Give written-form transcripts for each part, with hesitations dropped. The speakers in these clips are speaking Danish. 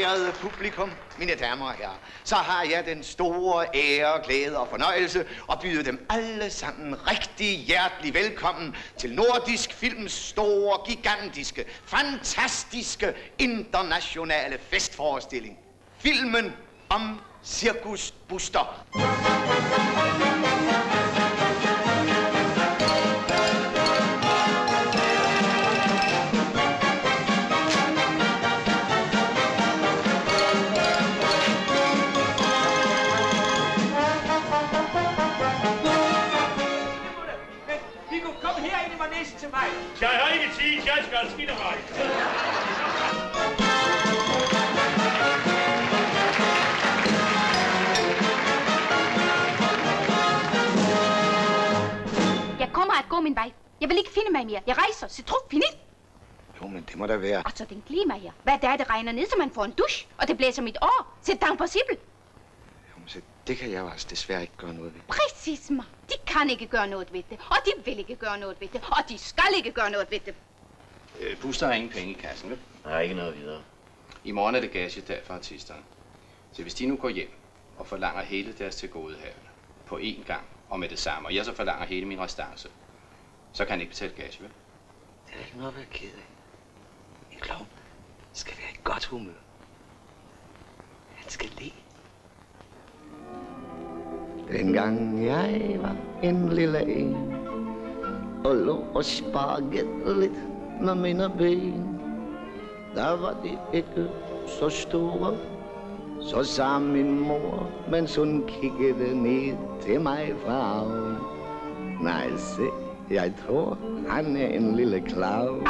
Ærede publikum, mine damer og herrer, så har jeg den store ære, glæde og fornøjelse at byde dem alle sammen rigtig hjertelig velkommen til Nordisk Films store, gigantiske, fantastiske, internationale festforestilling. Filmen om Cirkus Buster. Til mig. Jeg har ikke tid, jeg skal skide mig. Jeg kommer at gå min vej. Jeg vil ikke finde mig mere. Jeg rejser. C'est trop fini. Jo, men det må da være. Og så den klima her. Hvad der er, det regner ned, så man får en dusch. Og det blæser mit år. C'est impossible. Jo, men så det kan jeg jo altså desværre ikke gøre noget ved. Præcis, ma. De kan ikke gøre noget ved det. Og de vil ikke gøre noget ved det. Og de skal ikke gøre noget ved det. Buster har ingen penge i kassen, vel? Nej, ikke noget videre. I morgen er det gagedag for artisterne. Så hvis de nu går hjem og forlanger hele deres tilgodehavende på én gang og med det samme, og jeg så forlanger hele min restance, så kan han ikke betale gage, vel? Det er ikke noget at være ked af. En klovn skal være i godt humør. Han skal le. Dengang jeg var en lille en og lå og sparkede lidt med mine ben, der var de ikke så store. Så sagde min mor, mens hun kiggede ned til mig fra oven: nej, se, jeg tror, han er en lille clown.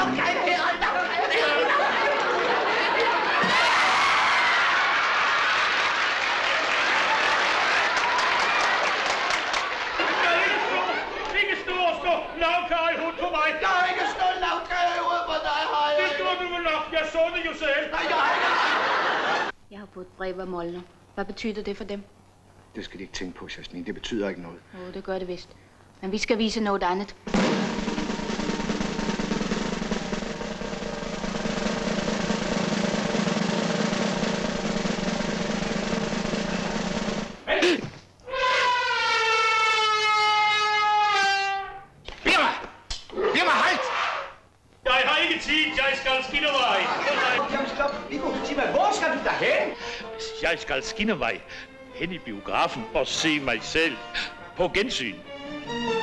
Lavkage i hovedet på mig. Jeg har ikke stået lavkage i hovedet på dig, har jeg. Det gjorde du vel nok. Jeg så det jo selv. Nej, jeg har ikke. Jeg har fået et brev af Molner. Hvad betyder det for dem? Det skal de ikke tænke på, Jasmin. Det betyder ikke noget. Jo, det gør det vist. Men vi skal vise noget andet. Jeg skal skinne mig hen i biografen og se mig selv på gensyn.